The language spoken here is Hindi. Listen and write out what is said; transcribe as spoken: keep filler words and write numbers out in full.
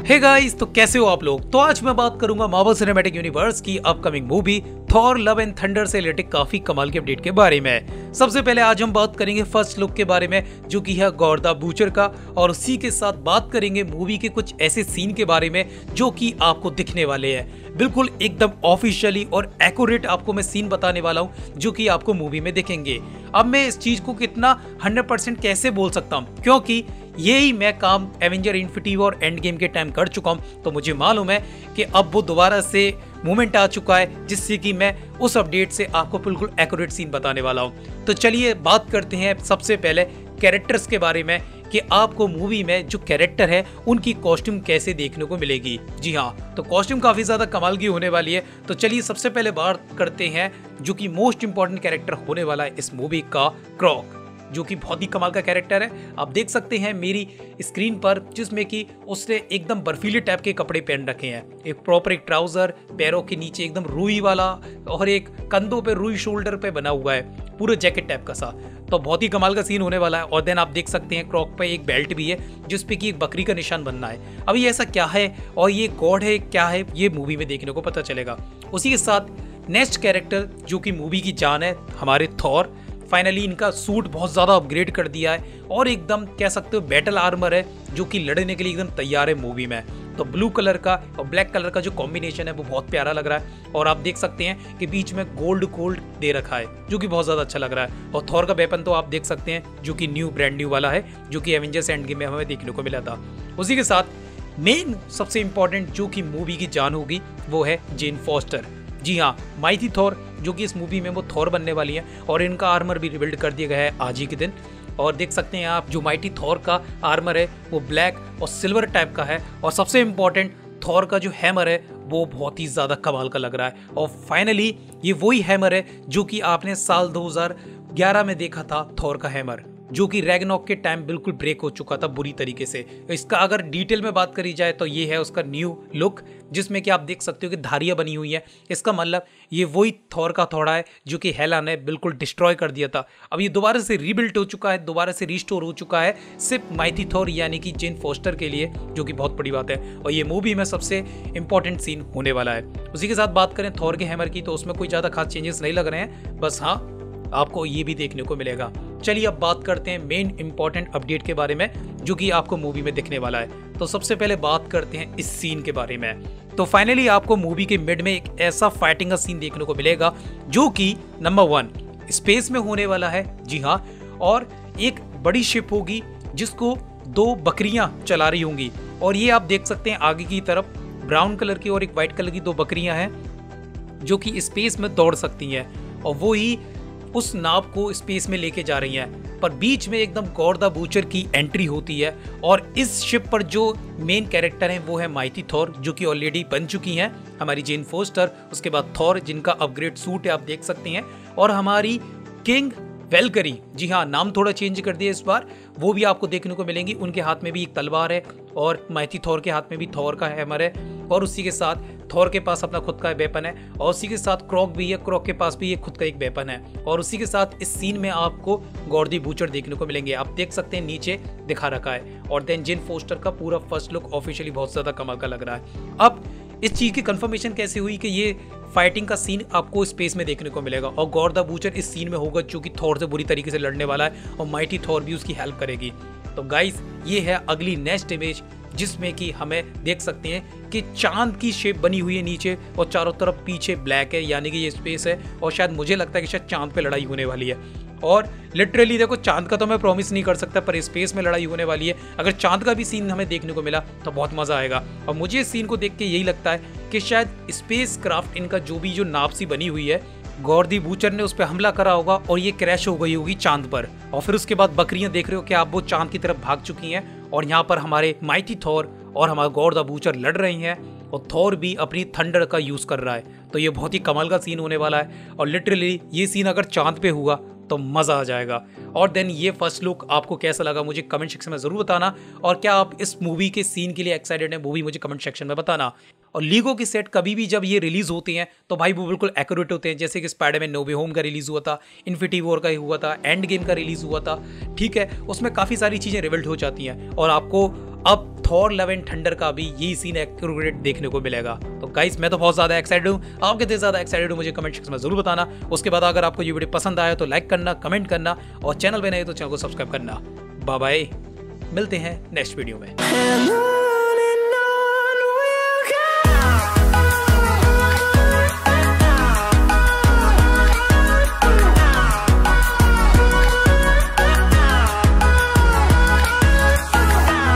हे गाइस, तो कैसे हो आप लोग। तो आज मैं बात करूंगा मार्वल सिनेमैटिक यूनिवर्स की upcoming movie Thor love and thunder से रिलेटेड काफी कमाल के अपडेट के बारे में। सबसे पहले आज हम बात करेंगे फर्स्ट लुक के बारे में, जो कि है गॉड द बूचर का, और उसी के साथ बात करेंगे मूवी के कुछ ऐसे सीन के बारे में जो कि आपको दिखने वाले हैं। बिल्कुल एकदम ऑफिशियली और एक्यूरेट आपको मैं सीन बताने वाला हूं जो कि आपको मूवी में दिखेंगे। अब मैं इस चीज को कितना हंड्रेड परसेंट कैसे बोल सकता हूं, क्योंकि यही मैं काम Avenger Infinity War Endgame के टाइम कर चुका हूं, तो मुझे मालूम है कि अब वो दोबारा से मोमेंट आ चुका है जिससे कि मैं उस अपडेट से आपको बिल्कुल एक्यूरेट सीन बताने वाला हूं। तो चलिए बात करते हैं सबसे पहले कैरेक्टर्स के बारे में कि आपको मूवी में जो कैरेक्टर है उनकी कॉस्ट्यूम कैसे देखने को मिलेगी। जी हाँ, तो कॉस्ट्यूम काफी ज्यादा कमाल की होने वाली है। तो चलिए सबसे पहले बात करते हैं जो कि मोस्ट इंपॉर्टेंट कैरेक्टर होने वाला है इस मूवी का, क्रॉक, जो कि बहुत ही कमाल का कैरेक्टर है। आप देख सकते हैं मेरी स्क्रीन पर, जिसमें कि उसने एकदम बर्फीले टाइप के कपड़े पहन रखे हैं। एक प्रॉपर एक ट्राउजर, पैरों के नीचे एकदम रुई वाला, और एक कंधों पे रुई शोल्डर पे बना हुआ है, पूरा जैकेट टाइप का सा। तो बहुत ही कमाल का सीन होने वाला है। और देन आप देख सकते हैं क्रॉक पे एक बेल्ट भी है जिसपे कि एक बकरी का निशान बनना है। अभी ऐसा क्या है और ये गॉड है क्या है, ये मूवी में देखने को पता चलेगा। उसी के साथ नेक्स्ट कैरेक्टर जो कि मूवी की जान है, हमारे थॉर। फाइनली इनका सूट बहुत ज़्यादा अपग्रेड कर दिया है और एकदम कह सकते हो बैटल आर्मर है जो कि लड़ने के लिए एकदम तैयार है मूवी में। तो ब्लू कलर का और ब्लैक कलर का जो कॉम्बिनेशन है वो बहुत प्यारा लग रहा है। और आप देख सकते हैं कि बीच में गोल्ड गोल्ड दे रखा है जो कि बहुत ज़्यादा अच्छा लग रहा है। और थॉर का वेपन तो आप देख सकते हैं जो कि न्यू ब्रांड न्यू वाला है, जो कि एवेंजर्स एंड गेम में हमें देखने को मिला था। उसी के साथ मेन सबसे इंपॉर्टेंट जो कि मूवी की जान होगी वो है जेन फॉस्टर। जी हाँ, माइटी थॉर जो कि इस मूवी में वो थॉर बनने वाली है और इनका आर्मर भी रिबिल्ड कर दिया गया है आज ही के दिन। और देख सकते हैं आप जो माइटी थॉर का आर्मर है वो ब्लैक और सिल्वर टाइप का है। और सबसे इम्पोर्टेंट, थॉर का जो हैमर है वो बहुत ही ज़्यादा कमाल का लग रहा है। और फाइनली ये वही हैमर है जो कि आपने साल दो हज़ार ग्यारह में देखा था, थॉर का हैमर, जो कि रैग्नारोक के टाइम बिल्कुल ब्रेक हो चुका था बुरी तरीके से। इसका अगर डिटेल में बात करी जाए तो ये है उसका न्यू लुक, जिसमें कि आप देख सकते हो कि धारियां बनी हुई है। इसका मतलब ये वही थॉर का थोड़ा है जो कि हेला ने बिल्कुल डिस्ट्रॉय कर दिया था। अब ये दोबारा से रीबिल्ट हो चुका है, दोबारा से रिस्टोर हो चुका है सिर्फ माइटी थॉर यानी कि जेन फॉस्टर के लिए, जो कि बहुत बड़ी बात है। और ये मूवी में सबसे इंपॉर्टेंट सीन होने वाला है। उसी के साथ बात करें थॉर के हैमर की, तो उसमें कोई ज़्यादा खास चेंजेस नहीं लग रहे हैं, बस हाँ आपको ये भी देखने को मिलेगा। चलिए अब बात करते हैं मेन इंपॉर्टेंट अपडेट के बारे में जो कि आपको मूवी में दिखने वाला है। तो सबसे पहले बात करते हैं इस सीन के बारे में। तो फाइनली आपको मूवी के मिड में एक ऐसा फाइटिंग का सीन देखने को मिलेगा जो कि नंबर वन स्पेस में होने वाला है। जी हाँ, और एक बड़ी शिप होगी जिसको दो बकरियां चला रही होंगी। और ये आप देख सकते हैं आगे की तरफ ब्राउन कलर की और एक व्हाइट कलर की दो बकरियां हैं जो कि स्पेस में दौड़ सकती हैं, और वो ही उस नाव को स्पेस में लेके जा रही हैं। पर बीच में एकदम गॉड द बूचर की एंट्री होती है। और इस शिप पर जो मेन कैरेक्टर हैं वो है माइटी थॉर, जो कि ऑलरेडी बन चुकी हैं, हमारी जेन फोस्टर, उसके बाद थॉर जिनका अपग्रेड सूट है आप देख सकते हैं, और हमारी किंग वेलकरी। जी हाँ, नाम थोड़ा चेंज कर दिया इस बार, वो भी आपको देखने को मिलेंगी। उनके हाथ में भी एक तलवार है और माइटी थॉर के हाथ में भी थॉर का हैमर है, और उसी के साथ थॉर के पास अपना खुद का वेपन है, और उसी के साथ क्रॉक भी है, क्रॉक के पास भी एक खुद का एक वेपन है। और उसी के साथ इस सीन में आपको गॉड द बूचर देखने को मिलेंगे, आप देख सकते हैं नीचे दिखा रखा है। और देन जेन फोस्टर का पूरा फर्स्ट लुक ऑफिशियली बहुत ज्यादा कमाल का लग रहा है। अब इस चीज की कंफर्मेशन कैसे हुई कि ये फाइटिंग का सीन आपको स्पेस में देखने को मिलेगा, और गॉड द बूचर इस सीन में होगा जो कि थॉर से बुरी तरीके से लड़ने वाला है, और माइटी थॉर भी उसकी हेल्प करेगी। तो गाइस, ये है अगली नेक्स्ट इमेज जिसमें कि हमें देख सकते हैं कि चांद की शेप बनी हुई है नीचे, और चारों तरफ पीछे ब्लैक है, यानी कि ये स्पेस है। और शायद मुझे लगता है कि शायद चांद पे लड़ाई होने वाली है। और लिटरली देखो, चांद का तो मैं प्रॉमिस नहीं कर सकता, पर स्पेस में लड़ाई होने वाली है। अगर चांद का भी सीन हमें देखने को मिला तो बहुत मजा आएगा। और मुझे इस सीन को देख के यही लगता है कि शायद स्पेस क्राफ्ट इनका जो भी जो नाव सी बनी हुई है, गॉड द बूचर ने उस पर हमला करा होगा और ये क्रैश हो गई होगी चांद पर। और फिर उसके बाद बकरियां देख रहे हो कि आप वो चांद की तरफ भाग चुकी हैं, और यहाँ पर हमारे माइटी थॉर और हमारा गॉड द बूचर लड़ रही हैं, और थॉर भी अपनी थंडर का यूज कर रहा है। तो ये बहुत ही कमाल का सीन होने वाला है। और लिटरली ये सीन अगर चांद पे हुआ तो मजा आ जाएगा। और देन ये फर्स्ट लुक आपको कैसा लगा मुझे कमेंट सेक्शन में जरूर बताना, और क्या आप इस मूवी के सीन के लिए एक्साइटेड हैं वो भी मुझे कमेंट सेक्शन में बताना। और लीगो के सेट कभी भी जब ये रिलीज होते हैं तो भाई वो बिल्कुल एक्यूरेट होते हैं, जैसे कि स्पाइडरमैन नो वे होम का रिलीज हुआ था, इन्फिनिटी वॉर का ही हुआ था, एंड गेम का रिलीज हुआ था। ठीक है, उसमें काफ़ी सारी चीज़ें रिवील्ड हो जाती हैं और आपको अब थॉर लव एंड थंडर का भी यही सीन एक्यूरेट देखने को मिलेगा। तो गाइस मैं तो बहुत ज्यादा एक्साइटेड हूँ, आप कितने ज्यादा एक्साइटेड हो मुझे कमेंट सेक्शन में जरूर बताना। उसके बाद अगर आपको ये वीडियो पसंद आया तो लाइक करना, कमेंट करना और चैनल पे नए तो चैनल को सब्सक्राइब करना। बाय बाय, मिलते हैं नेक्स्ट वीडियो में।